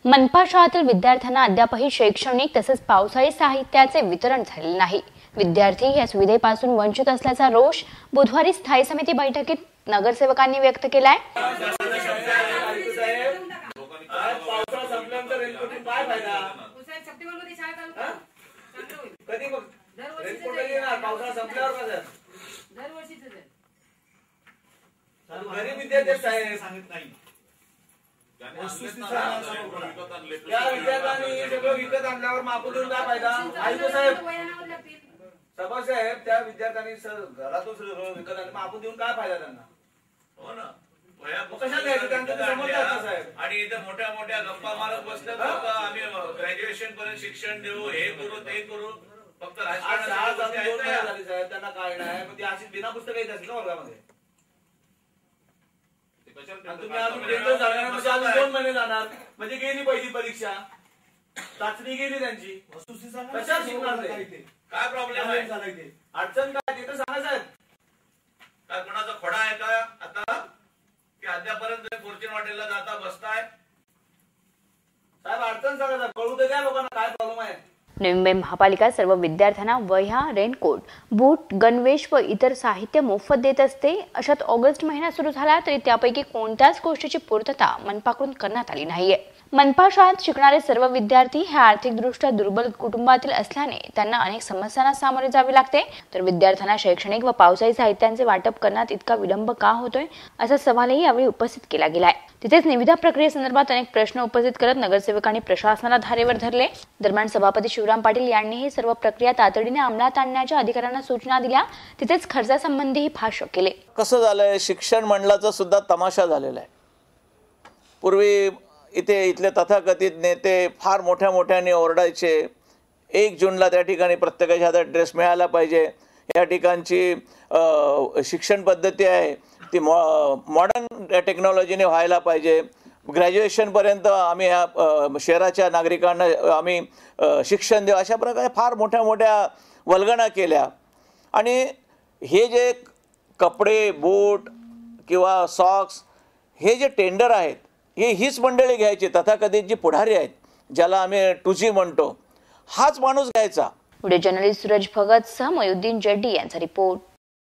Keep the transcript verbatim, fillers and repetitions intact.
मनपा शाळेतील विद्यार्थ्यांना अद्यापही शैक्षणिक तसेच पावसाळी साहित्याचे वितरण झालेले नाही। विद्यार्थी या सुविधेपासून वंचित असल्याचा रोष बुधवारी स्थायी समिती बैठकीत नगरसेवकांनी व्यक्त केलाय। त्या विद्यार्थ्यांनी सगळं विकत आणल्यावर मापून काय फायदा? आयुक्त साहेब सभासाहेब त्या विद्यार्थ्यांनी घरातून सगळं विकत आणलं मापून देऊन काय फायदा त्यांना? हो ना, आणि इथे मोठ्या मोठ्या गप्पा मारत बसतात लोक, आम्ही ग्रॅज्युएशन पर्यंत शिक्षण देऊ, हे करू ते करू, फक्त राजकारणात त्यांना काय नाही, मग ती अशी बिना पुस्तक येत असेल ना वर्गामध्ये। तुम्ही अजून टेंडर झाल्यानंतर म्हणजे अजून दोन महिने जाणार, म्हणजे गेली पहिली परीक्षा, चाचणी गेली त्यांची, कशा शिकणार ते? काय प्रॉब्लेम आहे? अडचण काय ते तर सांगा साहेब। काय कोणाचा खोडा आहे का आता की अद्यापर्यंत फॉर्च्यून हॉटेलला जाता बसताय? साहेब अडचण सांगा, कळू तर द्या लोकांना काय प्रॉब्लेम आहे। नवी मुंबई महापालिका सर्व विद्यार्थ्यांना वह्या, रेनकोट, बूट, गणवेश व इतर साहित्य मोफत देत असते। अशात ऑगस्ट महिना सुरू झाला तरी त्यापैकी कोणत्याच गोष्टीची पूर्तता मनपाकडून करण्यात आली नाहीये। मनपा शाळेत शिकणारे सर्व विद्यार्थी हे आर्थिकदृष्ट्या दुर्बल कुटुंबातील असल्याने त्यांना अनेक समस्यांना सामोरे जावे लागते। तर विद्यार्थ्यांना शैक्षणिक व पावसाळी साहित्यांचे वाटप करण्यात इतका विलंब का होतोय असा सवालही यावेळी उपस्थित केला गेलाय। तिथेच निविदा प्रक्रियेसंदर्भात अनेक प्रश्न उपस्थित करत नगरसेवकांनी प्रशासनाला धारेवर धरले। दरम्यान सभापती शिवराम पाटील यांनीही सर्व प्रक्रिया तातडीने अंमलात आणण्याच्या अधिकाऱ्यांना सूचना दिल्या। तिथेच खर्चासंबंधीही भाष्य केले। कसं झालंय, शिक्षण मंडळाचा सुद्धा तमाशा झालेला आहे। पूर्वी इथे इथले तथाकथित नेते फार मोठ्या मोठ्याने ओरडायचे, एक जूनला त्या ठिकाणी प्रत्येकाच्या हातात ड्रेस मिळाला पाहिजे, या ठिकाणची शिक्षण पद्धती आहे ती मॉ मॉडर्न टेक्नॉलॉजीने व्हायला पाहिजे, ग्रॅज्युएशनपर्यंत आम्ही ह्या शहराच्या नागरिकांना आम्ही शिक्षण देऊ, अशा प्रकारे फार मोठ्या मोठ्या वल्गना केल्या। आणि हे जे कपडे, बूट किंवा सॉक्स हे जे टेंडर आहेत हे हीच मंडळी घ्यायची, तथाकथित जी पुढारी आहेत ज्याला आम्ही टू जी म्हणतो, हाच माणूस घ्यायचा। व्हिडिओ जर्नलिस्ट सूरज भगत सह मयुद्दीन जेड्डी यांचा रिपोर्ट।